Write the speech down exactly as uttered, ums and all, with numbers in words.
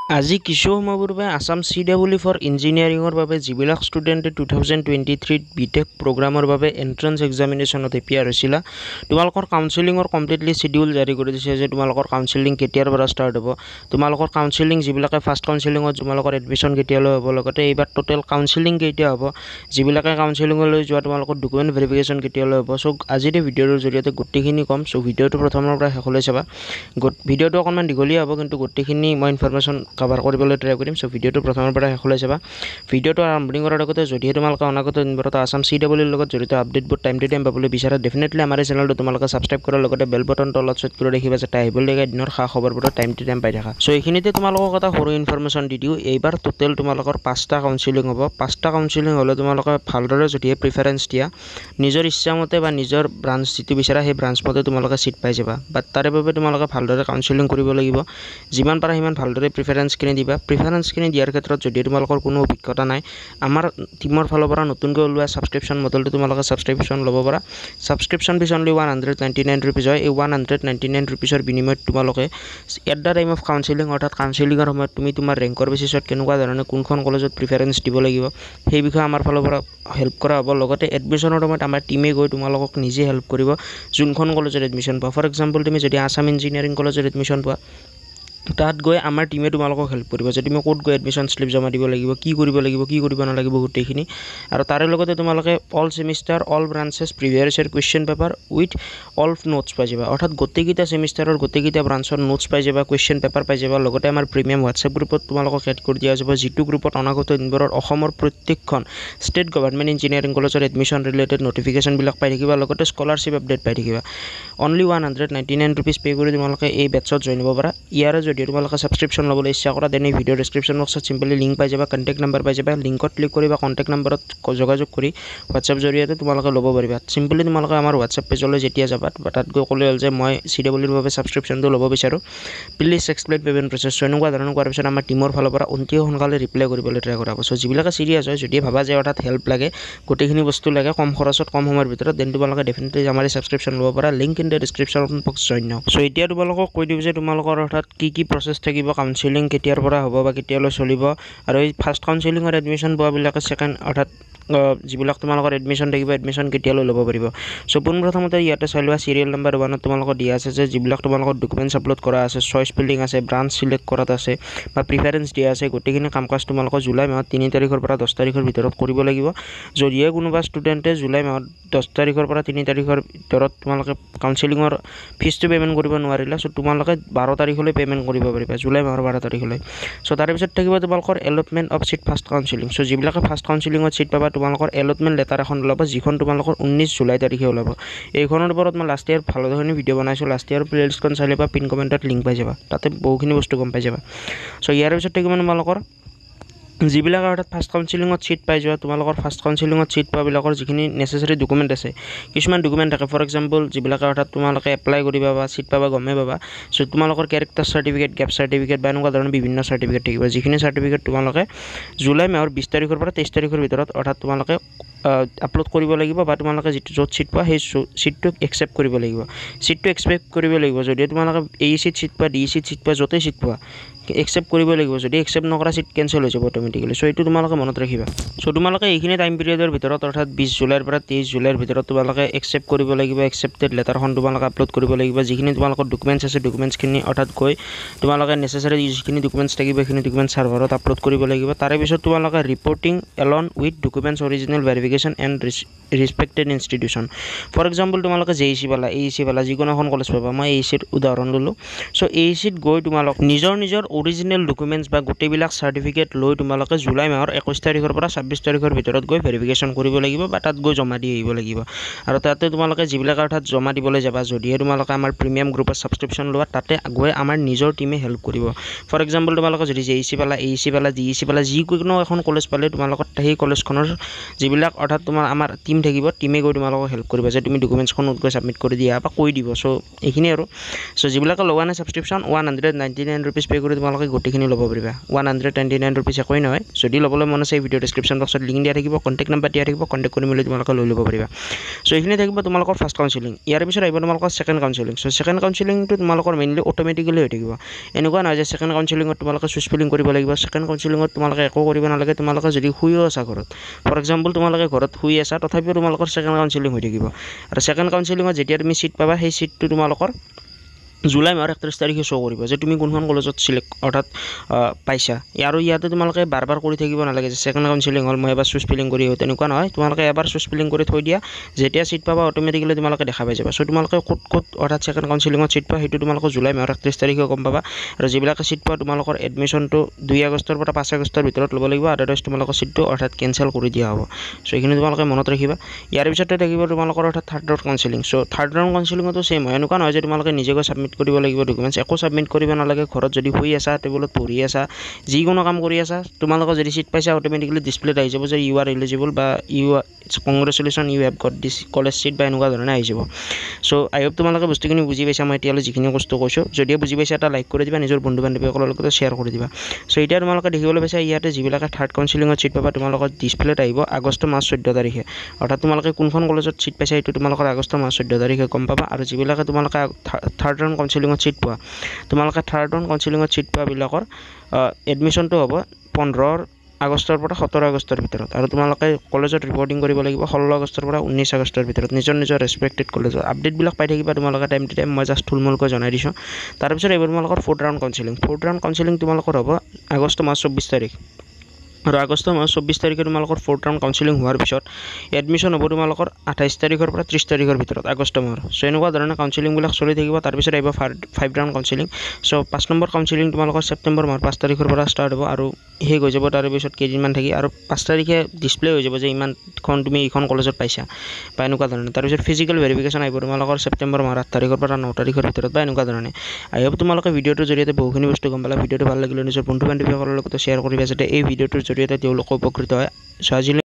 আজি কিছু সময় পূৰ্বে আসাম চি ডাব্লিউ ফৰ ইঞ্জিনিয়াৰিঙৰ বাবে যিবিলাক ষ্টুডেণ্টে টু থাউজেণ্ড টুৱেণ্টি থ্ৰীত বি টেক প্ৰগ্ৰামৰ বাবে এণ্ট্ৰেন্স এক্সামিনেশ্যনত এপিয়াৰ হৈছিলা তোমালোকৰ কাউন্সেলিঙৰ কমপ্লিটলি শিডিউল জাৰি কৰি দিছে যে তোমালোকৰ কাউন্সেলিং কেতিয়াৰ পৰা ষ্টাৰ্ট হ'ব তোমালোকৰ কাউন্সেলিং যিবিলাকে ফাৰ্ষ্ট কাউন্সেলিঙত তোমালোকৰ এডমিশ্যন কেতিয়ালৈ হ'ব লগতে এইবাৰ টোটেল কাউন্সেলিং কেতিয়া হ'ব যিবিলাকে কাউন্সেলিঙলৈ যোৱা তোমালোকৰ ডকুমেণ্ট ভেৰিফিকেশ্যন কেতিয়ালৈ হ'ব চ' আজিৰ ভিডিঅ'ৰ জৰিয়তে গোটেইখিনি ক'ম চ' ভিডিঅ'টো প্ৰথমৰ পৰা শেষলৈ চাবা ভিডিঅ'টো অকণমান দীঘলীয়া হ'ব কিন্তু গোটেইখিনি মই ইনফৰমেশ্যন কভাৰ কৰিবলৈ ট্ৰাই কৰিম চ' ভিডিঅ'টো প্ৰথমৰ পৰা শেষলৈ চাবা ভিডিঅ'টো আৰম্ভণি কৰাৰ আগতে যদিহে তোমালোকে অনাগত দিনবোৰত আসাম চি ডাব্লিউৰ লগত জড়িত আপডেটবোৰ টাইম টু টাইম পাবলৈ বিচাৰা ডেফিনেটলি আমাৰ এই চেনেলটো তোমালোকে ছাবস্ক্ৰাইব কৰাৰ লগতে বেল বটন তলত চেট কৰি ৰাখিবা যাতে আহিবলগীয়া দিনৰ খা খবৰবোৰ টাইম টু টাইম পাই থাকা চ' এইখিনিতে তোমালোকক এটা সৰু ইনফৰমেশ্যন দি দিওঁ এইবাৰ টোটেল তোমালোকৰ পাঁচটা কাউন্সেলিং হ'ব পাঁচটা কাউন্সেলিং হ'লে তোমালোকে ভালদৰে যদিহে প্ৰিফাৰেঞ্চ দিয়া নিজৰ ইচ্ছামতে বা নিজৰ ব্ৰাঞ্চ যিটো বিচাৰা সেই ব্ৰাঞ্চ মতে তোমালোকে চিট পাই যাবা বাট তাৰে বাবে তোমালোকে ভালদৰে কাউন্সেলিং কৰিব লাগিব যিমান পাৰা সিমান ভালদৰে প্ৰিফাৰেঞ্চখিনি দিবা প্ৰিফাৰেঞ্চখিনি দিয়াৰ ক্ষেত্ৰত যদি তোমালোকৰ কোনো অভিজ্ঞতা নাই আমাৰ টিমৰ ফালৰ পৰা নতুনকৈ ওলোৱা ছাবস্ক্ৰিপশ্যন মডেলটো তোমালোকে ছাবস্ক্ৰিপশ্যন ল'ব পাৰা subscription fees only one hundred ninety nine rupees হয় এই ওৱান হাণ্ড্ৰেড নাইণ্টি নাইন ৰুপিজৰ বিনিময়ত তোমালোকে at the time of counselling অৰ্থাৎ কাউন্সেলিঙৰ সময়ত তুমি তোমাৰ ৰেংকৰ বেচিছত কেনেকুৱা ধৰণে কোনখন কলেজত প্ৰিফাৰেঞ্চ দিব লাগিব সেই বিষয়ে আমাৰ ফালৰ পৰা হেল্প কৰা হ'ব লগতে এডমিশ্যনৰ সময়ত আমাৰ টিমে গৈ তোমালোকক নিজে হেল্প কৰিব যোনখন কলেজত এডমিশ্যন পোৱা ফৰ এক্সাম্পল তুমি যদি আসাম ইঞ্জিনিয়াৰিং কলেজত এডমিশ্যন পোৱা তাত গৈ আমাৰ টিমে তোমালোকক হেল্প কৰিব যে তুমি ক'ত গৈ এডমিশ্যন শ্লিপ জমা দিব লাগিব কি কৰিব লাগিব কি কৰিব নালাগিব গোটেইখিনি আৰু তাৰে লগতে তোমালোকে all semester all branches previous year question paper with all notes পাই যাবা অৰ্থাৎ গোটেইকেইটা ছেমিষ্টাৰৰ গোটেইকেইটা ব্ৰাঞ্চৰ নোটছ পাই যাবা কুৱেশ্যন পেপাৰ পাই যাবা লগতে আমাৰ প্ৰিমিয়াম হোৱাটছএপ গ্ৰুপত তোমালোকক এড কৰি দিয়া যাব যিটো গ্ৰুপত অনাগত দিনবোৰৰ অসমৰ প্ৰত্যেকখন ষ্টেট গভৰ্ণমেণ্ট ইঞ্জিনিয়াৰিং কলেজৰ এডমিশ্যন ৰিলেটেড নটিফিকেশ্যনবিলাক পাই থাকিবা লগতে স্কলাৰশ্বিপ আপডেট পাই থাকিবা only one hundred ninety nine rupees pay' কৰি তোমালোকে এই বেটছত জইন হ'ব পাৰা ইয়াৰে যদি তোমালোকে ছাবস্ক্ৰিপশ্যন ল'বলৈ ইচ্ছা কৰা তেনে ভিডিঅ' ডেছক্ৰিপশ্যন বক্সত চিম্পলি লিংক পাই যাবা কণ্টেক্ট নাম্বাৰ পাই যাবা লিংকত ক্লিক কৰিবা কণ্টেক্ট নাম্বাৰত যোগাযোগ কৰি হোৱাটছএপ জৰিয়তে তোমালোকে ল'ব পাৰিবা চিম্পলি তোমালোকে আমাৰ হোৱাটছএপ পেজলৈ যেতিয়া যাবা তাত গৈ ক'লে হ'ল যে মই চি ডাব্লিউৰ বাবে ছাবস্ক্ৰিপশ্যনটো ল'ব বিচাৰোঁ প্লিজ এক্সপ্লেইন পে'মেণ্ট প্ৰচেছ এনেকুৱা ধৰণৰ কৰাৰ পিছত আমাৰ টিমৰ ফালৰ পৰা অতি সোনকালে ৰিপ্লাই কৰিবলৈ ট্ৰাই কৰা হ'ব চ' যিবিলাকে চিৰিয়াছ হয় যদি ভাবা যে অৰ্থাৎ হেল্প লাগে গোটেইখিনি বস্তু লাগে কম খৰচত কম সময়ৰ ভিতৰত দেন তোমালোকে ডেফিনেটলি আমাৰ ছাবস্ক্ৰিপশ্যন ল'ব পাৰা link in the description box join now so' এতিয়া তোমালোকক কৈ দিওঁ যে তোমালোকৰ অৰ্থাৎ কি কি প্ৰচেছ থাকিব কাউন্সেলিং কেতিয়াৰ পৰা হ'ব বা কেতিয়ালৈ চলিব আৰু এই ফাৰ্ষ্ট কাউন্সেলিঙৰ এডমিশ্যন পোৱাবিলাকে ছেকেণ্ড অৰ্থাৎ যিবিলাক তোমালোকৰ এডমিশ্যন থাকিব এডমিশ্যন কেতিয়ালৈ ল'ব পাৰিব চ' পোনপ্ৰথমতে ইয়াতে চাই লোৱা চিৰিয়েল নাম্বাৰ ওৱানত তোমালোকৰ দিয়া আছে যে যিবিলাক তোমালোকৰ ডকুমেণ্টছ আপলোড কৰা আছে চইচ ফিলিং আছে ব্ৰাঞ্চ চিলেক্ট কৰাত আছে বা প্ৰিফাৰেঞ্চ দিয়া আছে গোটেইখিনি কাম কাজ তোমালোকৰ জুলাই মাহত তিনি তাৰিখৰ পৰা দহ তাৰিখৰ ভিতৰত কৰিব লাগিব যদিহে কোনোবা ষ্টুডেণ্টে জুলাই মাহত দহ তাৰিখৰ পৰা তিনি তাৰিখৰ ভিতৰত তোমালোকে কাউন্সেলিঙৰ ফিজটো পে'মেণ্ট কৰিব নোৱাৰিলা চ' তোমালোকে বাৰ তাৰিখলৈ পে'মেণ্ট কৰিব পাৰিবা জুলাই মাহৰ বাৰ তাৰিখলৈ চ' তাৰেপিছত থাকিব তোমালোকৰ allotment of seat first counselling so' যিবিলাকে ফাৰ্ষ্ট কাউন্সেলিঙত চিট পাবা তোমালোকৰ এলটমেণ্ট লেটাৰ এখন ওলাব যিখন তোমালোকৰ ঊনৈছ জুলাই তাৰিখে ওলাব এইখনৰ ওপৰত মই লাষ্ট ইয়াৰ ভালধৰণে ভিডিঅ' বনাইছোঁ লাষ্ট ইয়াৰ প্লেলিষ্টখন চাই ল'বা পিন কমেণ্টত লিংক পাই যাবা তাতে বহুখিনি বস্তু গম পাই যাবা চ' ইয়াৰ পিছত থাকিব তোমালোকৰ যিবিলাকে অৰ্থাৎ ফাৰ্ষ্ট কাউন্সেলিঙত চিট পাই যোৱা তোমালোকৰ ফাৰ্ষ্ট কাউন্সেলিঙত চিট পোৱাবিলাকৰ যিখিনি নেচেচাৰী ডকুমেণ্ট আছে কিছুমান ডকুমেণ্ট থাকে ফৰ এক্সাম্পল যিবিলাকে অৰ্থাৎ তোমালোকে এপ্লাই কৰিবা বা চিট পাবা গমেই পাবা চ' তোমালোকৰ কেৰেক্টাৰ চাৰ্টিফিকেট গেপ চাৰ্টিফিকেট বা এনেকুৱা ধৰণৰ বিভিন্ন চাৰ্টিফিকেট থাকিব যিখিনি চাৰ্টিফিকেট তোমালোকে জুলাই মাহৰ বিছ তাৰিখৰ পৰা তেইছ তাৰিখৰ ভিতৰত অৰ্থাৎ তোমালোকে আপলোড কৰিব লাগিব বা তোমালোকে যিটো য'ত চিট পোৱা সেই চিটটোক একচেপ্ট কৰিব লাগিব চিটটো একচেপ্ট কৰিব লাগিব যদিও তোমালোকে এই চিট চিট পোৱা ডি চিট চিট পোৱা য'তেই চিট পোৱা একচেপ্ট কৰিব লাগিব যদি একচেপ্ট নকৰা চিট কেঞ্চেল হৈ যাব অট'মেটিকেলি চ' এইটো তোমালোকে মনত ৰাখিবা চ' তোমালোকে এইখিনি টাইম পিৰিয়ডৰ ভিতৰত অৰ্থাৎ বিছ জুলাইৰ পৰা তেইছ জুলাইৰ ভিতৰত তোমালোকে একচেপ্ট কৰিব লাগিব একচেপ্টেড লেটাৰখন তোমালোকে আপলোড কৰিব লাগিব যিখিনি তোমালোকৰ ডকুমেণ্টছ আছে ডকুমেণ্টছখিনি অৰ্থাৎ গৈ তোমালোকে নেচেচাৰী যিখিনি ডকুমেণ্টছ থাকিব সেইখিনি ডকুমেণ্টছ ছাৰ্ভাৰত আপলোড কৰিব লাগিব তাৰে পিছত তোমালোকে reporting along with documents original verification and respected institution for example তোমালোকে জে ই চি পালা এ ই চি পালা যিকোনো এখন কলেজ পাবা মই এ ই চিৰ উদাহৰণ ল'লোঁ চ' এ ই চিত গৈ তোমালোক নিজৰ নিজৰ অৰিজিনেল ডকুমেণ্টছ বা গোটেইবিলাক চাৰ্টিফিকেট লৈ তোমালোকে জুলাই মাহৰ একৈছ তাৰিখৰ পৰা ছাব্বিছ তাৰিখৰ ভিতৰত গৈ ভেৰিফিকেশ্যন কৰিব লাগিব বা তাত গৈ জমা দি আহিব লাগিব আৰু তাতে তোমালোকে যিবিলাক অৰ্থাৎ জমা দিবলৈ যাবা যদিহে তোমালোকে আমাৰ প্ৰিমিয়াম গ্ৰুপত ছাবস্ক্ৰিপশ্যন লোৱা তাতে গৈ আমাৰ নিজৰ টিমে হেল্প কৰিব ফৰ এক্সাম্পল তোমালোকে যদি জে ই চি পালা এ ই চি পালা ডি ই চি পালা যিকোনো এখন কলেজ পালে তোমালোকৰ সেই কলেজখনৰ যিবিলাক অৰ্থাৎ তোমাৰ আমাৰ টিম থাকিব টিমে গৈ তোমালোকক হেল্প কৰিব যে তুমি ডকুমেণ্টছখন গৈ ছাবমিট কৰি দিয়া বা কৈ দিব চ' এইখিনি আৰু চ' যিবিলাকে লোৱা নাই subscription one hundred ninety nine rupees pay' কৰি তোমালোকে গোটেইখিনি ল'ব পাৰিবা one hundred twenty nine rupees একোৱেই নহয় যদি ল'বলৈ মন আছে এই ভিডিঅ' ডেছক্ৰিপশ্যন বক্সত লিংক দিয়া থাকিব কণ্টেক্ট নাম্বাৰ দিয়া থাকিব কণ্টেক্ট কৰি মেলি তোমালোকে লৈ ল'ব পাৰিবা চ' এইখিনি থাকিব তোমালোকৰ ফাৰ্ষ্ট কাউন্সেলিং ইয়াৰ পিছত আহিব তোমালোকৰ ছেকেণ্ড কাউন্সেলিং চ' ছেকেণ্ড কাউন্সেলিংটো তোমালোকৰ মেইনলি অট'মেটিকেলি হৈ থাকিব এনেকুৱা নহয় যে ছেকেণ্ড কাউন্সেলিঙত তোমালোকে চুইচ ফিলিং কৰিব লাগিব ছেকেণ্ড কাউন্সেলিঙত তোমালোকে একো কৰিব নালাগে তোমালোকে যদি শুইও আছা ঘৰত ফৰ এক্সাম্পল তোমালোকে ঘৰত শুই আছা তথাপিও তোমালোকৰ ছেকেণ্ড কাউন্সেলিং হৈ থাকিব আৰু ছেকেণ্ড কাউন্সেলিঙত যেতিয়া তুমি সিট পাবা সেই সিটটো তোমালোকৰ জুলাই মাহৰ একত্ৰিছ তাৰিখে শ্ব' কৰিব যে তুমি কোনখন কলেজত চিলেক্ট অৰ্থাৎ পাইছা আৰু ইয়াতে তোমালোকে বাৰ বাৰ কৰি থাকিব নালাগে যে ছেকেণ্ড কাউন্সেলিং হ'ল মই এবাৰ চুইচ ফিলিং কৰি তেনেকুৱা নহয় তোমালোকে এবাৰ চুইচ ফিলিং কৰি থৈ দিয়া যেতিয়া চিট পাবা অট'মেটিকেলি তোমালোকে দেখা পাই যাবা চ' তোমালোকে ক'ত ক'ত অৰ্থাৎ ছেকেণ্ড কাউন্সেলিঙত চিট পোৱা সেইটো তোমালোকৰ জুলাই মাহৰ একত্ৰিছ তাৰিখে গম পাবা আৰু যিবিলাকে চিট পোৱা তোমালোকৰ এডমিশ্যনটো দুই আগষ্টৰ পৰা পাঁচ আগষ্টৰ ভিতৰত ল'ব লাগিব আদাৰৱাইজ তোমালোকৰ চিটটো অৰ্থাৎ কেঞ্চেল কৰি দিয়া হ'ব চ' এইখিনি তোমালোকে মনত ৰাখিবা ইয়াৰ পিছতে থাকিব তোমালোকৰ অৰ্থাৎ third round counselling so' third round কাউন্সেলিঙতো ছেম হয় এনেকুৱা নহয় যে তোমালোকে নিজেকৈ ছাবমিট কৰিব লাগিব ডকুমেণ্টছ একো ছাবমিট কৰিব নালাগে ঘৰত যদি শুই আছা টেবুলত পঢ়ি আছা যিকোনো কাম কৰি আছা তোমালোকৰ যদি চিট পাইছা অট'মেটিকেলি ডিছপ্লেত আহি যাব যে ইউ আৰ এলিজিবল বা you congratulation you have got this college seat বা এনেকুৱা ধৰণে আহি যাব চ' আই হোপ তোমালোকে বস্তুখিনি বুজি পাইছা মই এতিয়ালৈ যিখিনি বস্তু কৈছোঁ যদিও বুজি পাইছা এটা লাইক কৰি দিবা নিজৰ বন্ধু বান্ধৱীসকলৰ লগত শ্বেয়াৰ কৰি দিবা চ' এতিয়া তোমালোকে দেখিবলৈ পাইছা ইয়াতে যিবিলাকে থাৰ্ড কাউন্সেলিঙত চিট পাবা তোমালোকৰ ডিছপ্লেত আহিব আগষ্ট মাহ চৈধ্য তাৰিখে অৰ্থাৎ তোমালোকে কোনখন কলেজত চিট পাইছা এইটো তোমালোকৰ আগষ্ট মাহ চৈধ্য তাৰিখে গম পাবা আৰু যিবিলাকে তোমালোকে থাৰ্ড ৰাউণ্ড কাউন্সেলিঙত চিট পোৱা তোমালোকে থাৰ্ড ৰাউণ্ড কাউন্সেলিঙত চিট পোৱাবিলাকৰ এডমিশ্যনটো হ'ব পোন্ধৰ আগষ্টৰ পৰা সোতৰ আগষ্টৰ ভিতৰত আৰু তোমালোকে কলেজত ৰিপৰ্টিং কৰিব লাগিব ষোল্ল আগষ্টৰ পৰা ঊনৈছ আগষ্টৰ ভিতৰত নিজৰ নিজৰ ৰেছপেক্টেড কলেজত আপডেটবিলাক পাই থাকিবা তোমালোকে টাইম টু টাইম মই জাষ্ট থুলমূলকৈ জনাই দিছোঁ তাৰপিছত এইবাৰ তোমালোকৰ fourth round counselling fourth round counselling তোমালোকৰ হ'ব আগষ্ট মাহ চৌব্বিছ তাৰিখ আৰু আগষ্ট মাহ চৌব্বিছ তাৰিখে তোমালোকৰ ফ'ৰ্থ ৰাউণ্ড কাউন্সেলিং হোৱাৰ পিছত এডমিশ্যন হ'ব তোমালোকৰ আঠাইছ তাৰিখৰ পৰা ত্ৰিছ তাৰিখৰ ভিতৰত আগষ্ট মাহৰ চ' এনেকুৱা ধৰণে কাউন্সেলিংবিলাক চলি থাকিব তাৰপিছত আহিব ফাইভ ৰাউণ্ড কাউন্সেলিং চ' পাঁচ নম্বৰ কাউন্সেলিং তোমালোকৰ ছেপ্টেম্বৰ মাহৰ পাঁচ তাৰিখৰ পৰা ষ্টাৰ্ট হ'ব আৰু শেষ হৈ যাব তাৰপিছত কেইদিনমান থাকি আৰু পাঁচ তাৰিখে ডিছপ্লে হৈ যাব যে ইমানখন তুমি এইখন কলেজত পাইছা বা এনেকুৱা ধৰণে তাৰপিছত ফিজিকেল ভেৰিফিকেশ্যন আহিব তোমালোকৰ ছেপ্টেম্বৰ মাহৰ আঠ তাৰিখৰ পৰা ন তাৰিখৰ ভিতৰত বা এনেকুৱা ধৰণে আই হোপ তোমালোকে ভিডিঅ'টোৰ জৰিয়তে বহুখিনি বস্তু গম পালা ভিডিঅ'টো ভাল লাগিলে নিজৰ বন্ধু বান্ধৱীসকলৰ লগত শ্বেয়াৰ কৰিবা যাতে এই ভিডিঅ'টোৰ জৰিয়তে তেওঁলোক উপকৃত হয় চ' আজিলৈ